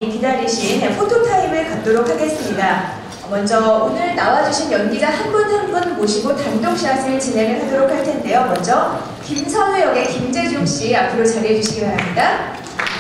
기다리신 포토타임을 갖도록 하겠습니다. 먼저 오늘 나와주신 연기자 한 분 한 분 모시고 단독샷을 진행을 하도록 할 텐데요. 먼저 김선우 역의 김재중 씨 앞으로 자리해 주시기 바랍니다.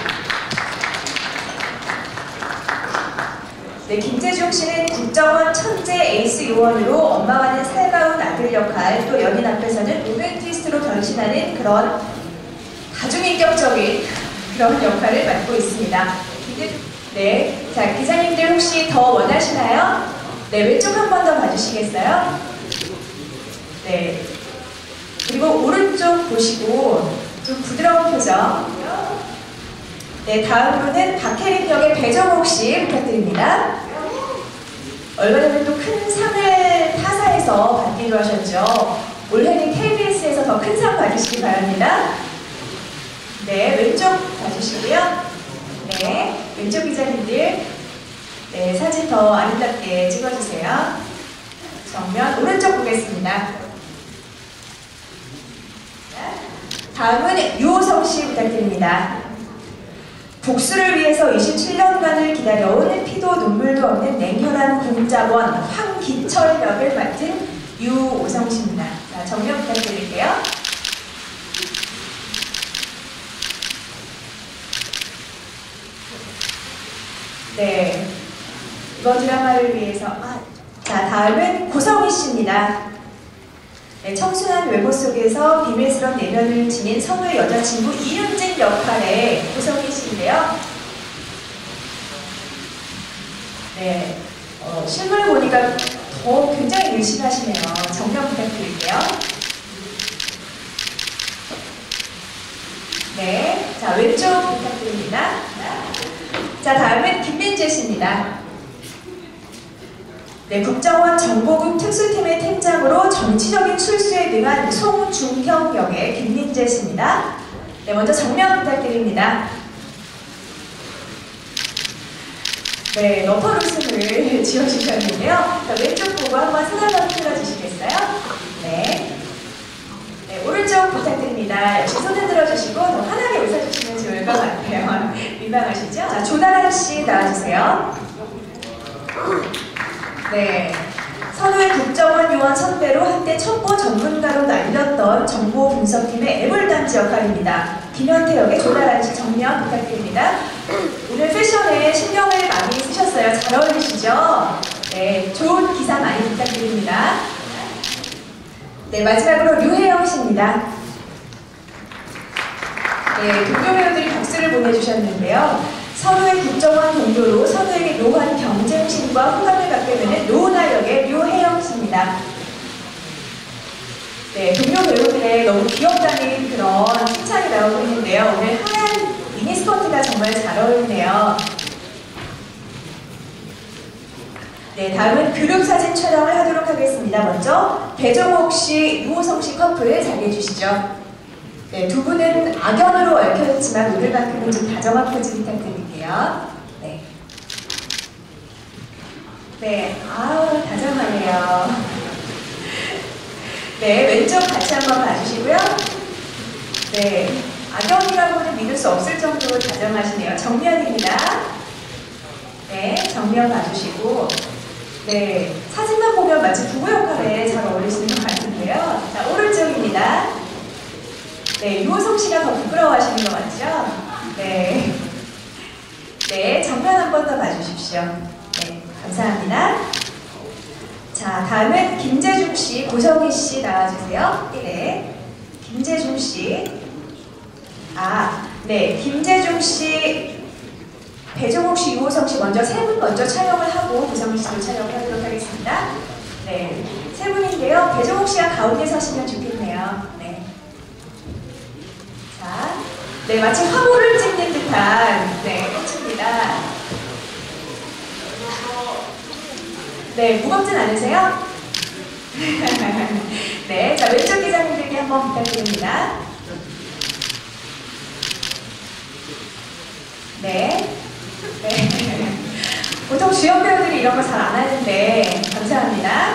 네, 김재중 씨는 국정원 천재 에이스 요원으로 엄마와는 살가운 아들 역할, 또 연인 앞에서는 로맨티스트로 변신하는 그런 다중인격적인 그런 역할을 맡고 있습니다. 네, 자 기자님들 혹시 더 원하시나요? 네, 왼쪽 한 번 더 봐주시겠어요? 네, 그리고 오른쪽 보시고 좀 부드러운 표정. 네, 다음으로는 박혜린 역의 배정옥 씨 부탁드립니다. 얼마 전에 또 큰 상을 타사에서 받기도 하셨죠. 올해는 KBS에서 더 큰 상 받으시기 바랍니다. 네, 왼쪽 봐주시고요. 네, 왼쪽 기자님들, 네, 사진 더 아름답게 찍어주세요. 정면 오른쪽 보겠습니다. 다음은 유호성 씨 부탁드립니다. 복수를 위해서 27년간을 기다려온 피도 눈물도 없는 냉혈한 공작원 황기철 역을 맡은 유호성 씨입니다. 자, 정면 부탁드릴게요. 네, 이번 드라마를 위해서 자, 다음은 고성희 씨입니다. 네, 청순한 외모 속에서 비밀스러운 내면을 지닌 선우의 여자친구 이윤진 역할의 고성희 씨인데요. 네, 실물 보니까 더 굉장히 열심하시네요. 정면 부탁드릴게요. 네, 자, 왼쪽 부탁드립니다. 자, 다음은 김민재 씨입니다. 네, 국정원 정보국 특수팀의 팀장으로 정치적인 출수에 능한 송중형 역의 김민재 씨입니다. 네, 먼저 정면 부탁드립니다. 네, 너퍼 웃음을 지어주셨는데요. 자, 왼쪽 보고 한번 손 한번 들어주시겠어요? 네. 네, 오른쪽 부탁드립니다. 역시 손을 들어주시고 더 환하게 웃어주시면 좋을 것 같아요. 민망하시죠? 자, 조다란 씨 나와주세요. 네, 선우의 국정원 요원 선배로 한때 첩보 전문가로 날렸던 정보 분석팀의 애물단지 역할입니다. 김현태 역의 조다란 씨 정면 부탁드립니다. 오늘 패션에 신경을 많이 쓰셨어요. 잘 어울리시죠? 네, 좋은 기사 많이 부탁드립니다. 네, 마지막으로 류혜영 씨입니다. 네, 동료 배우들이 박수를 보내주셨는데요. 선우의 국정원 동료로 선우에게 묘한 경쟁심과 호감을 갖게 되는 노은하 역의 류혜영 씨입니다. 네, 동료 배우들의 너무 귀엽다는 그런 칭찬이 나오고 있는데요. 오늘 하얀 미니스커트가 정말 잘 어울리네요. 네, 다음은 그룹 사진 촬영을 하도록 하겠습니다. 먼저 배정옥 씨, 유호성 씨 커플 자리해 주시죠. 네, 두 분은 악연으로 얽혀있지만 오늘만큼은 좀 다정한 포즈 부탁드릴게요. 네. 네, 아우, 다정하네요. 네, 왼쪽 같이 한번 봐주시고요. 네, 악연이라고는 믿을 수 없을 정도로 다정하시네요. 정면입니다. 네, 정면 봐주시고. 네, 사진만 보면 마치 부부 역할에 잘 어울리시는 것 같은데요. 자, 오른쪽입니다. 네, 유호성 씨가 더 부끄러워하시는 거 맞죠? 네. 네, 정면 한 번 더 봐주십시오. 네, 감사합니다. 자, 다음은 김재중 씨, 고성희 씨 나와주세요. 네, 김재중 씨. 네, 김재중 씨, 배정옥 씨, 유호성 씨 먼저 세 분 먼저 촬영을 하고 고성희 씨도 촬영을 하도록 하겠습니다. 네, 세 분인데요. 배정옥 씨가 가운데 서시면 좋겠네요. 네. 자, 네, 마치 화보를 찍는 듯한 꽃입니다. 네, 무겁진 않으세요? 네, 자, 왼쪽 기자님들께 한번 부탁드립니다. 네. 네. 보통 주연 배우들이 이런 거 잘 안 하는데 감사합니다.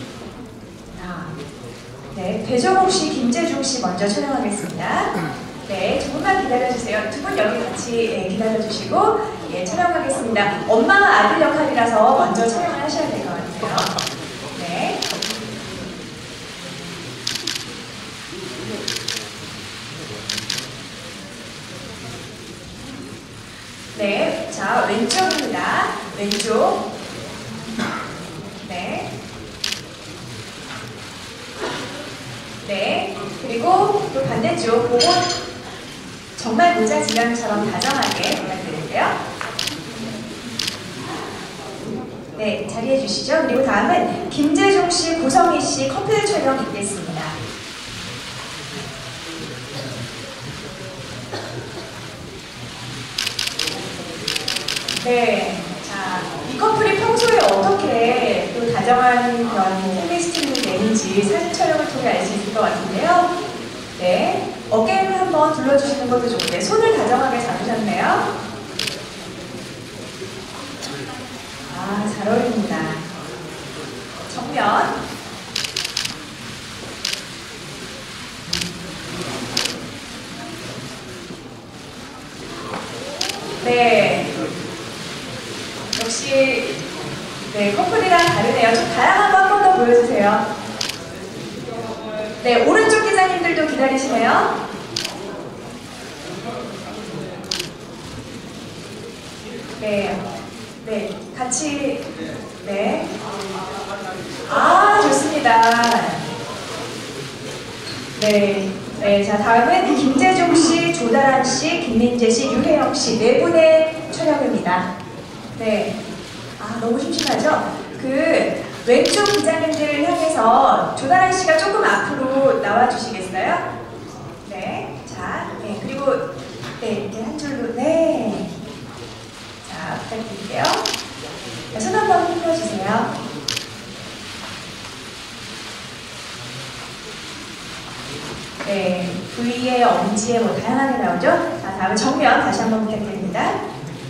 네, 배정옥 씨, 김재중 씨 먼저 촬영하겠습니다. 네, 조금만 기다려주세요. 두 분 여기 같이 기다려주시고 촬영하겠습니다. 엄마와 아들 역할이라서 먼저 촬영을 하셔야 될 것 같아요. 네. 네, 자, 왼쪽입니다. 왼쪽. 네. 네, 그리고 또 반대쪽, 그거 정말 모자 지향처럼 다정하게 부탁드릴게요. 네, 자리해 주시죠. 그리고 다음은 김재종 씨, 고성희 씨 커플 촬영 있겠습니다. 네, 자, 이 커플이 평소에 어떻게 또 다정한 그런 케미스트리를 내는지 사진 촬영을 통해 알 수 있을 것 같은데요. 네, 어깨를 한번 둘러주시는 것도 좋은데 손을 다정하게 잡으셨네요. 아, 잘 어울립니다. 정면. 네. 역시 네, 커플이랑 다르네요. 좀 다양한 거 한 번 더 보여주세요. 네, 오른쪽 기자님들도 기다리시네요. 네, 네, 같이 네. 아, 좋습니다. 네, 네, 자 다음은 김재종 씨, 조다란 씨, 김민재 씨, 유혜영 씨 네 분의 촬영입니다. 네. 아, 너무 심심하죠? 그 왼쪽 기자님들을 향해서 조다란 씨가 조금 앞으로 나와 주시겠어요? 네. 자, 네. 그리고 네, 이렇게 한 줄로 네. 자, 부탁드릴게요. 네, 손 한번 흔들어 주세요. 네. V에 엄지에 뭐 다양하게 나오죠? 자, 다음은 정면 다시 한번 부탁드립니다.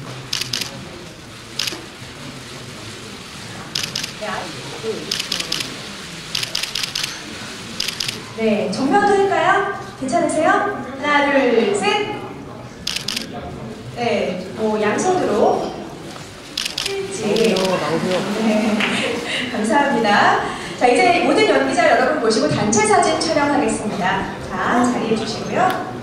네, 정면도 할까요? 괜찮으세요? 하나, 둘, 셋. 네, 뭐 양손으로 일지. 네, 감사합니다. 자, 이제 모든 연기자 여러분 모시고 단체 사진 촬영하겠습니다. 자, 자리해 주시고요.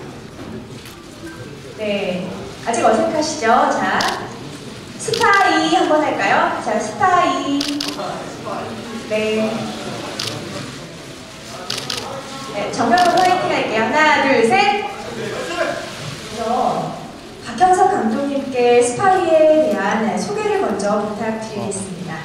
네, 아직 어색하시죠? 자, 스파이 한번 할까요? 자, 스파이. 네. 네, 정면으로 화이팅 할게요. 하나, 둘, 셋. 그래서 박형석 감독님께 스파이에 대한 소개를 먼저 부탁드리겠습니다.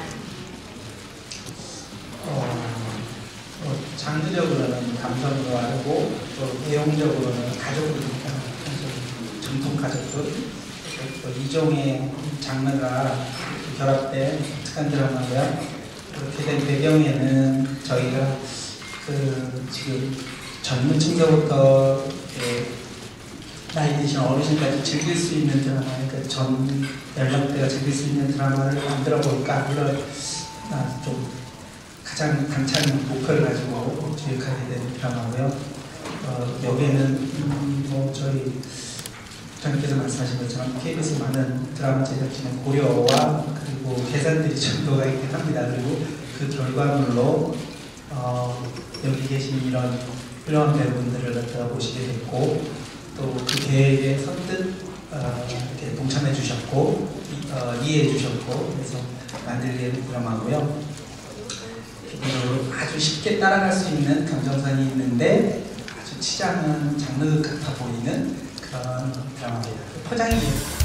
장르적으로는 감성도 하고 또 내용적으로는 가족이니까 전통 가족들 또 이종의 장르가 결합된 특한 드라마고요. 그렇게 된 배경에는 저희가 지금 젊은 층서부터 나이 드신 어르신까지 즐길 수 있는 드라마, 그러니까 전 연령대가 즐길 수 있는 드라마를 만들어 볼까 이런 좀 가장 당찬 목표를 가지고 기획하게 된 드라마고요. 여기에는 뭐 저희 부장님께서 말씀하신 것처럼 KBS 많은 드라마 제작진의 고려와 그리고 계산들이 전도가 있긴 합니다. 그리고 그 결과물로 여기 계신 이런 훌륭한 배우분들을 갖다가 보시게 됐고 또 그 계획에 선뜻 이렇게 동참해 주셨고 이해해 주셨고 그래서 만들게 된 드라마고요. 아주 쉽게 따라갈 수 있는 감정선이 있는데 아주 치장한 장르 같아 보이는 그런 드라마입니다. 포장이